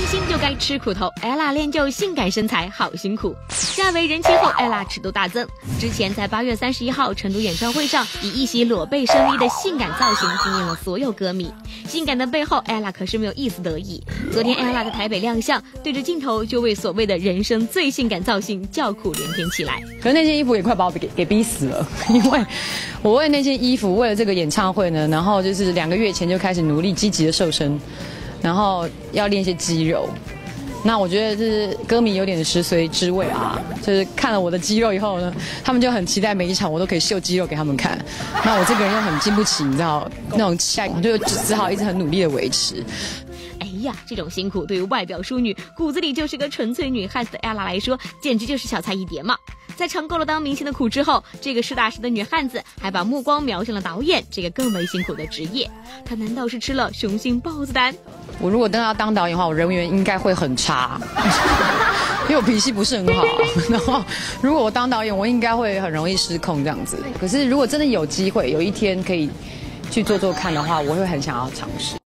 星就该吃苦头 ，ella 练就性感身材好辛苦。嫁为人妻后 ，ella 尺度大增。之前在8月31号成都演唱会上，以一袭裸背深 V 的性感造型惊艳了所有歌迷。性感的背后 ，ella 可是没有一丝得意。昨天 ella 在台北亮相，对着镜头就为所谓的人生最性感造型叫苦连天起来。 可是那件衣服也快把我给逼死了，因为我为那件衣服，为了这个演唱会呢，然后就是2个月前就开始努力积极的瘦身，然后要练一些肌肉。那我觉得就是歌迷有点食髓知味啊，就是看了我的肌肉以后呢，他们就很期待每一场我都可以秀肌肉给他们看。那我这个人又很经不起，你知道那种气，我就只好一直很努力的维持。 哎呀，这种辛苦对于外表淑女、骨子里就是个纯粹女汉子的 ella 来说，简直就是小菜一碟嘛。在尝够了当明星的苦之后，这个实打实的女汉子还把目光瞄向了导演这个更为辛苦的职业。她难道是吃了雄心豹子胆？ 我如果要当导演的话，我人缘应该会很差，因为我脾气不是很好。然后，如果我当导演，我应该会很容易失控这样子。可是，如果真的有机会，有一天可以去做做看的话，我会很想要尝试。